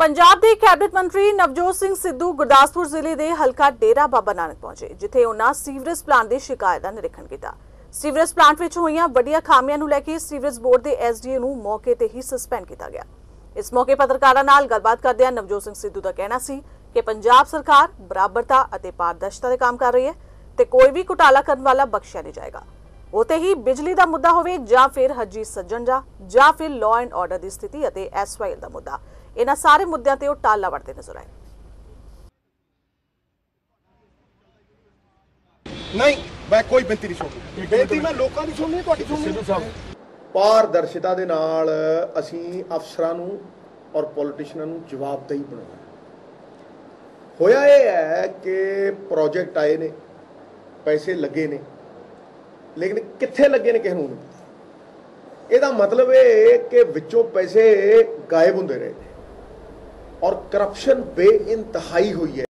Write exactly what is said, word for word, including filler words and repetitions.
पंजाब के कैबिनेट मंत्री नवजोत सिंह सिद्धू गुरदासपुर जिले के हलका डेरा बाबा नानक पहुंचे, जिथे उन्होंने सीवरेज प्लांट की शिकायत का निरीखण किया। सीवरेज प्लांट में हुई वड्डियां खामियां नूं लैके सीवरेज बोर्ड के एस डी ए नूं मौके ते ही सस्पेंड किया गया। इस मौके पत्रकारां नाल गलबात करदिआं नवजोत सिंह सिद्धू का कहना सी कि पंजाब सरकार बराबरता और पारदर्शिता काम कर रही है ते कोई भी घोटाला करने वाला बख्शिया नहीं जाएगा। उते ही बिजली का मुद्दा होवे जां फिर हजी सज्जन जा जां फिर लॉ एंड ऑर्डर की स्थिति और एस वाई एल का मुद्दा, इन्हां सारे मुद्दों ते ओह टाला वड़ते नजर आए। नहीं, मैं कोई बेनती नहीं सुननी, बेनती मैं लोगों की सुननी, तुहाडी सुननी। सिद्धू साहब, पारदर्शिता दे नाल असीं अफसरां नूं और पॉलिटिशियनां नूं जवाबदेही बनाउणा। होया ये है कि प्रोजेक्ट आए ने, पैसे लगे ने, लेकिन कित्थे लगे ने किसी नूं नहीं पता। इहदा मतलब ये कि विचों पैसे गायब हुंदे रहे और करप्शन बेइंतहाई हुई है।